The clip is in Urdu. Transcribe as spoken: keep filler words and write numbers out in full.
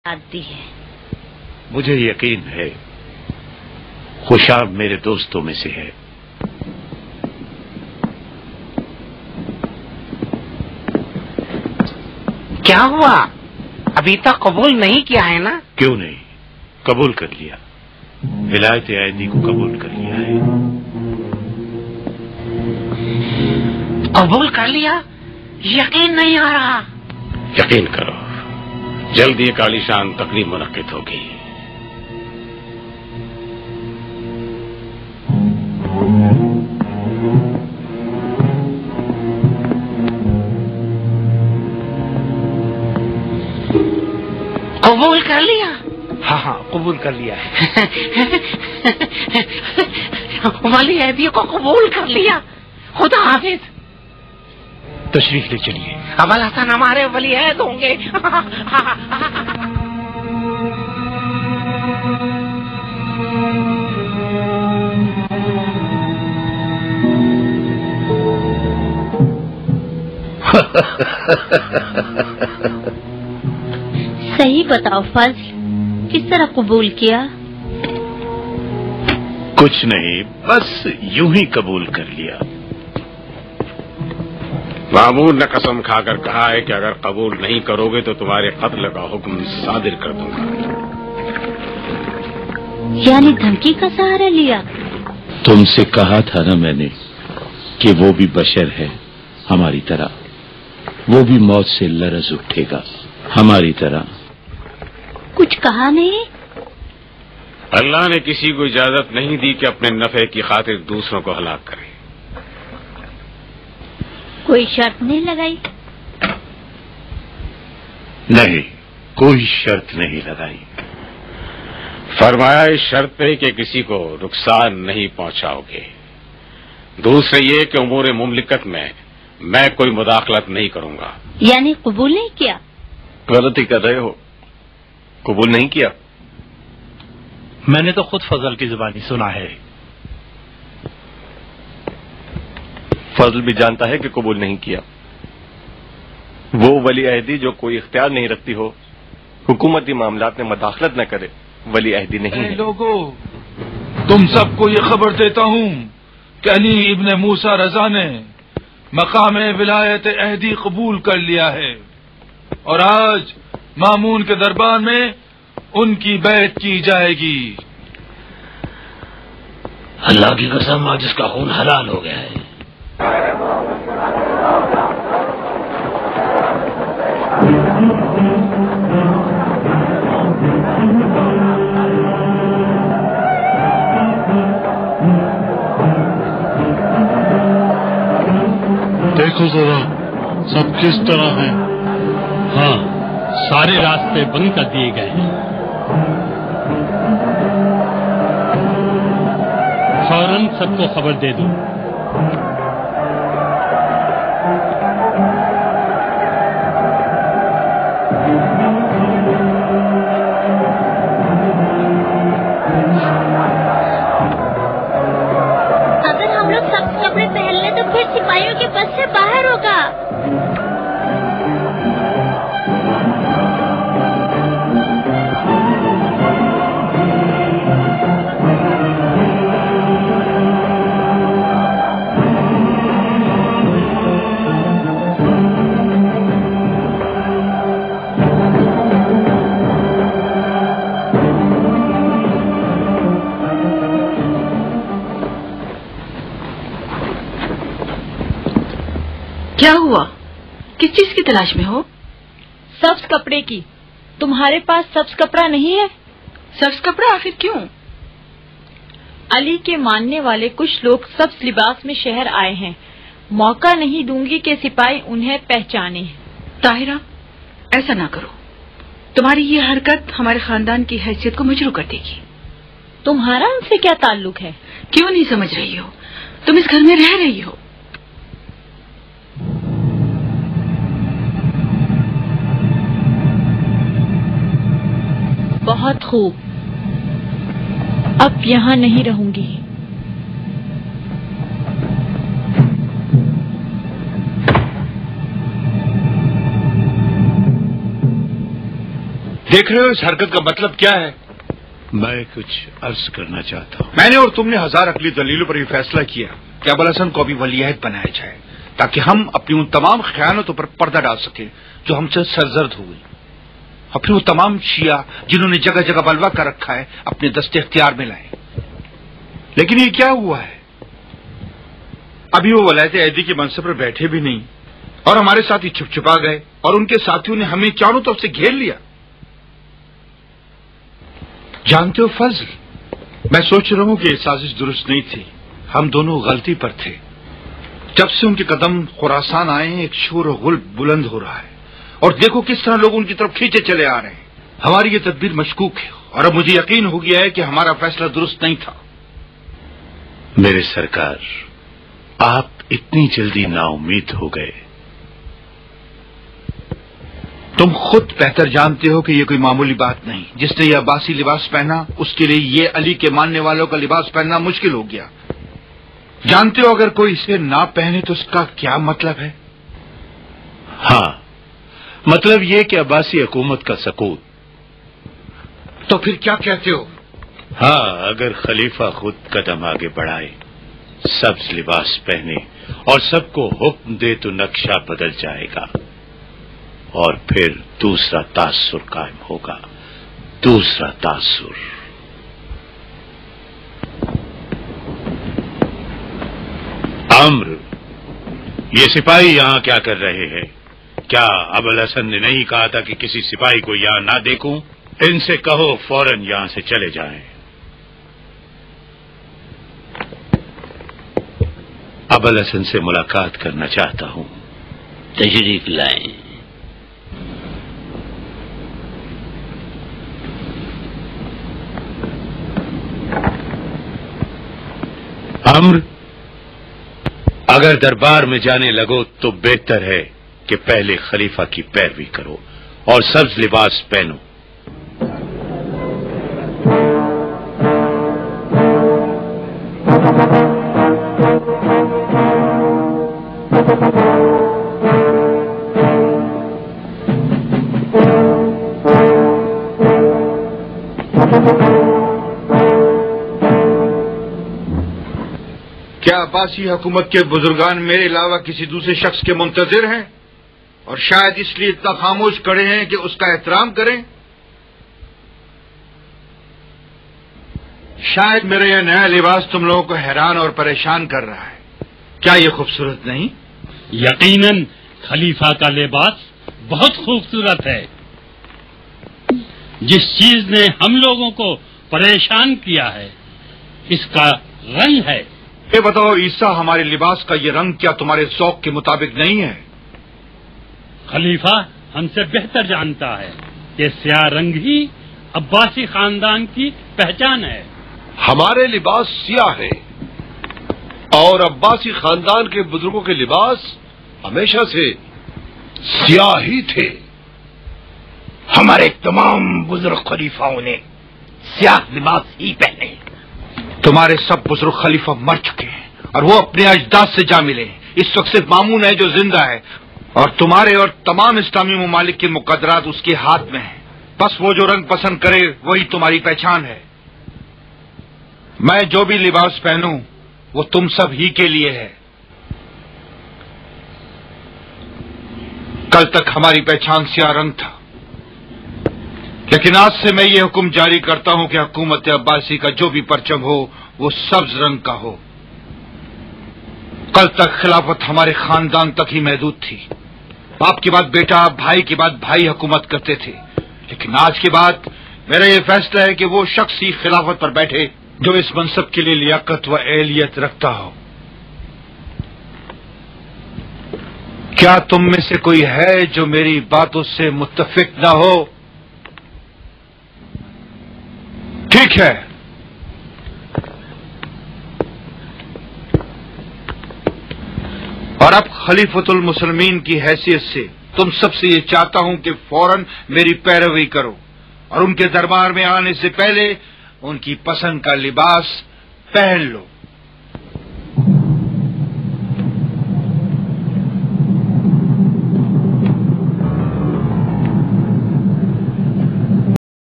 آتی ہے۔ مجھے یقین ہے خوشاب میرے دوستوں میں سے ہے۔ کیا ہوا؟ ابھی تک قبول نہیں کیا ہے نا؟ کیوں نہیں، قبول کر لیا، ولایت عہدی کو قبول کر لیا ہے۔ قبول کر لیا؟ یقین نہیں آ رہا۔ یقین کرو، جلد ایک عالیشان تقریب منعقد ہوگی۔ قبول کر لیا؟ ہاں ہاں قبول کر لیا ہے۔ ولی عہدی کو قبول کر لیا۔ خدا حافظ۔ تشریف لے چلیے۔ ابل حسن ہمارے ولی عہد ہوں گے۔ صحیح بتاؤ فضل، کس طرح قبول کیا؟ کچھ نہیں، بس یوں ہی قبول کر لیا۔ مامون نے قسم کھا کر کہا ہے کہ اگر قبول نہیں کرو گے تو تمہارے قتل کا حکم صادر کر دوں گا۔ یعنی دھمکی کا سہارا لیا؟ تم سے کہا تھا نا میں نے کہ وہ بھی بشر ہے ہماری طرح، وہ بھی موت سے لرز اٹھے گا ہماری طرح۔ کچھ کہا نہیں؟ اللہ نے کسی کو اجازت نہیں دی کہ اپنے نفع کی خاطر دوسروں کو ہلاک کرے۔ کوئی شرط نہیں لگائی؟ نہیں، کوئی شرط نہیں لگائی۔ فرمایا اس شرط پہ کہ کسی کو نقصان نہیں پہنچاؤ گے، دوسرے یہ کہ امور مملکت میں میں کوئی مداخلت نہیں کروں گا۔ یعنی قبول نہیں کیا؟ غلطی کر رہے ہو، قبول نہیں کیا۔ میں نے تو خود فضل کی زبانی سنا ہے۔ فضل بھی جانتا ہے کہ قبول نہیں کیا۔ وہ ولی عہدی جو کوئی اختیار نہیں رکھتی ہو، حکومتی معاملات میں مداخلت نہ کرے، ولی عہدی نہیں ہے۔ لوگو، تم سب کو یہ خبر دیتا ہوں کہ علی ابن موسیٰ رضا نے مقام ولایت عہدی قبول کر لیا ہے، اور آج مامون کے دربار میں ان کی بیعت کی جائے گی۔ اللہ کی قسم، آج اس کا خون حلال ہو گیا ہے۔ دیکھو ذرا سب کس طرح ہیں۔ ہاں، سارے راستے بند کر دیے گئے ہیں۔ فوراً سب کو خبر دے دو۔ اگر ہم لوگ سب کپڑے پہن لیں تو پھر سپاہیوں کے بس سے باہر ہوگا۔ کیا ہوا؟ کس چیز کی تلاش میں ہو؟ سبز کپڑے کی۔ تمہارے پاس سبز کپڑا نہیں ہے؟ سبز کپڑا؟ آخر کیوں؟ علی کے ماننے والے کچھ لوگ سبز لباس میں شہر آئے ہیں، موقع نہیں دوں گی کہ سپاہی انہیں پہچانے۔ طاہرہ، ایسا نہ کرو، تمہاری یہ حرکت ہمارے خاندان کی حیثیت کو مجروح کر دے گی۔ تمہارا ان سے کیا تعلق ہے؟ کیوں نہیں سمجھ رہی ہو؟ تم اس گھر میں رہ رہی ہو۔ بہت خوب، اب یہاں نہیں رہوں گی۔ دیکھ رہے ہو اس حرکت کا مطلب کیا ہے؟ میں کچھ عرض کرنا چاہتا ہوں۔ میں نے اور تم نے ہزار عقلی دلیلوں پر یہ فیصلہ کیا کہ ابوالحسن کو ابھی ولی عہد بنایا جائے تاکہ ہم اپنی ان تمام خیانتوں پر پردہ ڈال سکیں جو ہم سے سرزد ہوئی، اور پھر وہ تمام شیعہ جنہوں نے جگہ جگہ بلوا کر رکھا ہے اپنے دستے اختیار میں لائیں۔ لیکن یہ کیا ہوا ہے؟ ابھی وہ ولایت عہدی کے منصب پر بیٹھے بھی نہیں اور ہمارے ساتھ ہی چھپ چھپا گئے، اور ان کے ساتھیوں نے ہمیں چاروں طرف سے گھیر لیا۔ جانتے ہو فضل، میں سوچ رہا ہوں کہ یہ سازش درست نہیں تھی، ہم دونوں غلطی پر تھے۔ جب سے ان کے قدم خراسان آئے ہیں ایک شور و غل بلند ہو رہا ہے، اور دیکھو کس طرح لوگ ان کی طرف کھینچے چلے آ رہے ہیں۔ ہماری یہ تدبیر مشکوک ہے، اور اب مجھے یقین ہو گیا ہے کہ ہمارا فیصلہ درست نہیں تھا۔ میرے سرکار، آپ اتنی جلدی نا امید ہو گئے؟ تم خود بہتر جانتے ہو کہ یہ کوئی معمولی بات نہیں۔ جس نے یہ عباسی لباس پہنا اس کے لیے یہ علی کے ماننے والوں کا لباس پہننا مشکل ہو گیا۔ جانتے ہو اگر کوئی اسے نہ پہنے تو اس کا کیا مطلب ہے؟ ہاں، مطلب یہ کہ عباسی حکومت کا سقوط۔ تو پھر کیا کہتے ہو؟ ہاں، اگر خلیفہ خود قدم آگے بڑھائے، سبز لباس پہنے اور سب کو حکم دے تو نقشہ بدل جائے گا، اور پھر دوسرا تاثر قائم ہوگا، دوسرا تاثر۔ امر، یہ سپاہی یہاں کیا کر رہے ہیں؟ کیا ابوالحسن نے نہیں کہا تھا کہ کسی سپاہی کو یہاں نہ دیکھوں؟ ان سے کہو فوراً یہاں سے چلے جائیں۔ ابوالحسن سے ملاقات کرنا چاہتا ہوں۔ تشریف لائیں۔ امر، اگر دربار میں جانے لگو تو بہتر ہے کہ پہلے خلیفہ کی پیروی کرو اور سبز لباس پہنو۔ کیا عباسی حکومت کے بزرگان میرے علاوہ کسی دوسرے شخص کے منتظر ہیں اور شاید اس لیے اتنا خاموش کھڑے ہیں کہ اس کا احترام کریں؟ شاید میرا یہ نیا لباس تم لوگوں کو حیران اور پریشان کر رہا ہے۔ کیا یہ خوبصورت نہیں؟ یقیناً خلیفہ کا لباس بہت خوبصورت ہے۔ جس چیز نے ہم لوگوں کو پریشان کیا ہے اس کا رنگ ہے۔ یہ بتاؤ عیسیٰ، ہمارے لباس کا یہ رنگ کیا تمہارے ذوق کے مطابق نہیں ہے؟ خلیفہ ہم سے بہتر جانتا ہے کہ سیاہ رنگ ہی عباسی خاندان کی پہچان ہے۔ ہمارے لباس سیاہ ہے اور عباسی خاندان کے بزرگوں کے لباس ہمیشہ سے سیاہ ہی تھے۔ ہمارے تمام بزرگ خلیفاؤں نے سیاہ لباس ہی پہنے۔ تمہارے سب بزرگ خلیفہ مر چکے ہیں اور وہ اپنے اجداد سے جا ملے۔ اس وقت صرف مامون ہے جو زندہ ہے، اور تمہارے اور تمام اسلامی ممالک کے مقدرات اس کے ہاتھ میں ہیں۔ بس وہ جو رنگ پسند کرے وہی تمہاری پہچان ہے۔ میں جو بھی لباس پہنوں وہ تم سب ہی کے لیے ہے۔ کل تک ہماری پہچان سیاہ رنگ تھا، لیکن آج سے میں یہ حکم جاری کرتا ہوں کہ حکومت عباسی کا جو بھی پرچم ہو وہ سبز رنگ کا ہو۔ کل تک خلافت ہمارے خاندان تک ہی محدود تھی۔ باپ کے بعد بیٹا، بھائی کے بعد بھائی حکومت کرتے تھے، لیکن آج کے بعد میرا یہ فیصلہ ہے کہ وہ شخص ہی خلافت پر بیٹھے جو اس منصب کے لیے لیاقت و اہلیت رکھتا ہو۔ کیا تم میں سے کوئی ہے جو میری باتوں سے متفق نہ ہو؟ ٹھیک ہے، اور اب خلیفۃ المسلمین کی حیثیت سے تم سب سے یہ چاہتا ہوں کہ فوراً میری پیروی کرو اور ان کے دربار میں آنے سے پہلے ان کی پسند کا لباس پہن لو۔